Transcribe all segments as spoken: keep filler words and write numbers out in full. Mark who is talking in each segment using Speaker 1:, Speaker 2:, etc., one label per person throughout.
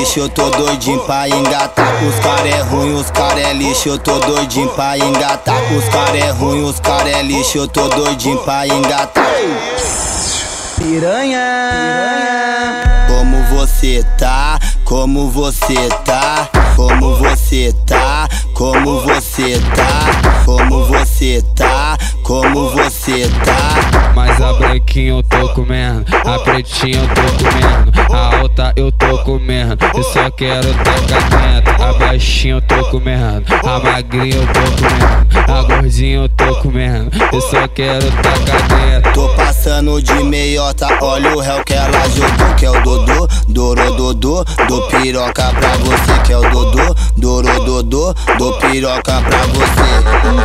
Speaker 1: lixo, eu tô doidinho pra engatar. Os cara é ruim, os cara é lixo, eu tô doidinho pra engatar. Os cara é ruim, os cara é lixo, eu tô doidinho pra engatar.
Speaker 2: Piranha,
Speaker 1: como você tá? Como você tá? Como você tá? Como você tá? Como você tá? Como você tá?
Speaker 3: Mas a branquinha eu tô comendo, a pretinha eu tô comendo, a alta eu tô comendo, eu só quero tacar dentro. A baixinha eu tô comendo, a magrinha eu tô comendo, a gordinha eu tô comendo, eu só quero tacar dentro.
Speaker 1: Tô passando de meiota, olha o réu que ela jogou, que é o Dodô, Dorododô, do piroca pra você, que é o Dodô, Dorododô, do piroca pra você.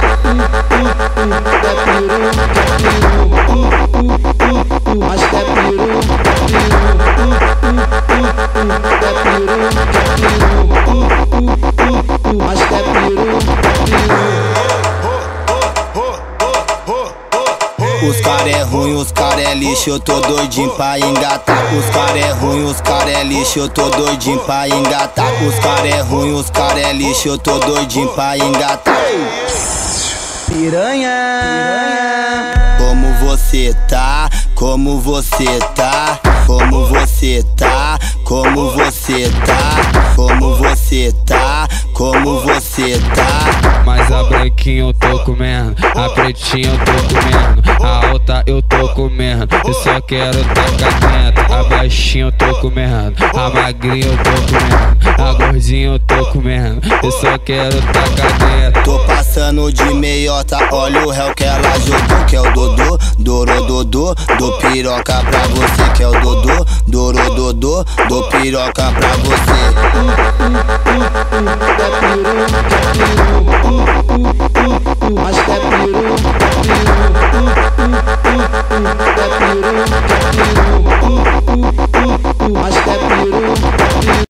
Speaker 2: mas que é peru, mas que é peru.
Speaker 1: Os cara é ruim, os cara é lixo, eu tô doidinho pra engatar. Os cara é ruim, os cara é lixo, eu tô doidinho pra engatar. Os cara é ruim, os cara é lixo, eu tô doidinho pra engatar.
Speaker 2: Piranha,
Speaker 1: como você tá? Como você tá? Como você tá? Como você tá? Como você tá? Como você tá?
Speaker 3: Mas a branquinha eu tô comendo, a pretinha eu tô comendo, a alta eu tô comendo, eu só quero tacar dentro. A baixinha eu tô comendo, a magrinha eu tô comendo, a gordinha eu tô comendo, eu só quero tacar dentro.
Speaker 1: Tô passando de meiota, olha o réu que ela jogou, que é o Dodô, Dorododô, do piroca pra você, que é o Dodô, Dorododô, do piroca pra você.
Speaker 2: mas que é peru, é peru, é peru.